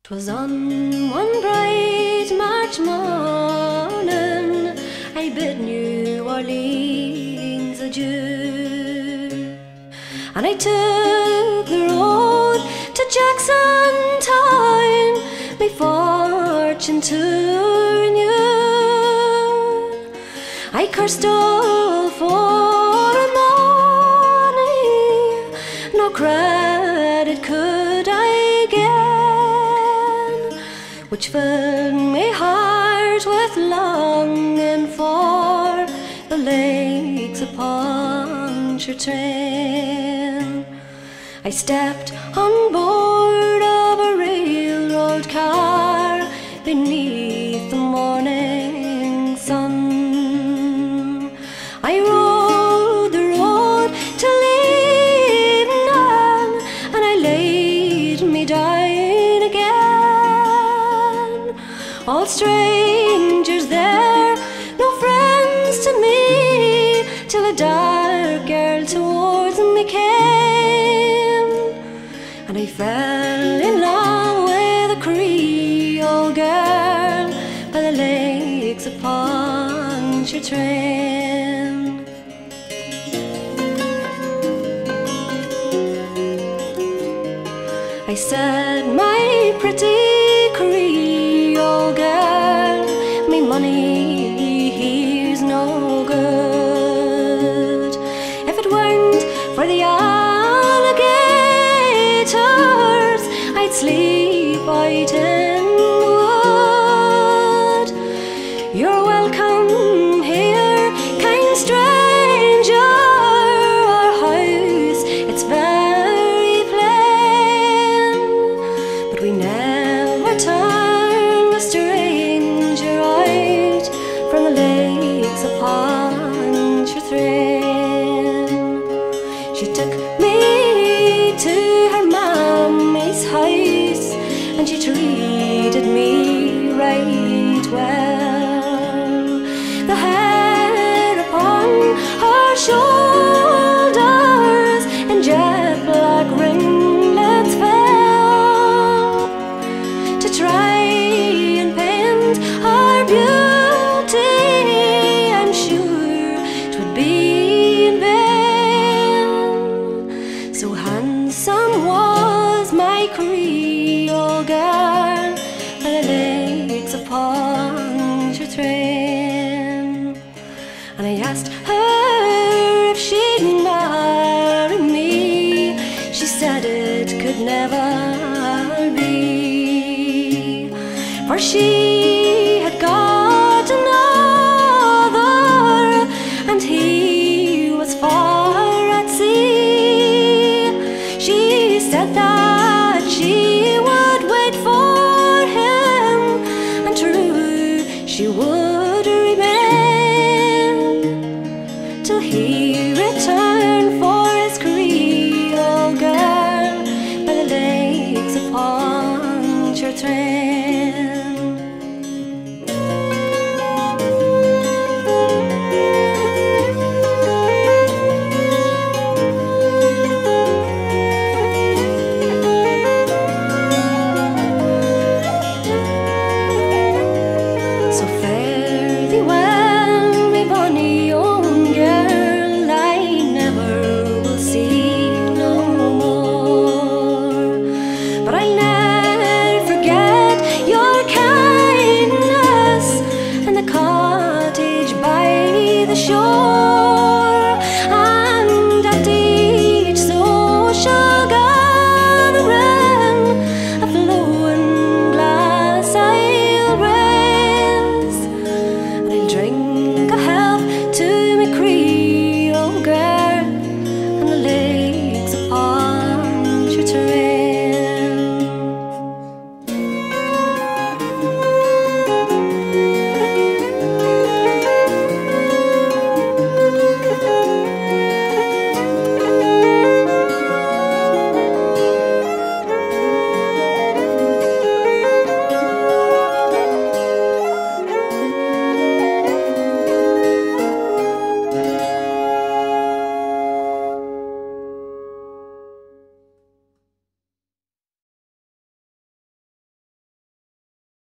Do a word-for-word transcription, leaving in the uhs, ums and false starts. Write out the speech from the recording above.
'Twas on one bright March morning I bid New Orleans adieu, and I took the road to Jackson Town, my fortune to renew. I cursed all for money, no credit could I gain, which filled my heart with longing for the Lakes Pontchartrain. I stepped on board of a railroad car beneath the morning sun. I rode the road till evening, and I laid me down again. All strangers there, no friends to me, till a dark girl towards me came, and I fell in love with a Creole girl by the Lakes of Pontchartrain. I said, my pretty Creole girl, me money here's no good. If it weren't for the alligators, I'd sleep out in the wood. You're welcome here, kind stranger. Our house, it's very plain, but we never turn a stranger out from the Lakes of Pontchartrain. She took me to her mammy's house, and she treated me right well. The hair upon her shoulders and jet black ringlets fell to try and paint her beauty. I'm sure 'twould be in vain, so handsome was my Creole girl by the Lakes of Pontchartrain. And I asked her if she'd marry me. She said it could never be, for she had got another, and he was far at sea. She said that she would wait for him, and true she would remain till he returned for his Creole girl by the Lakes of Pontchartrain.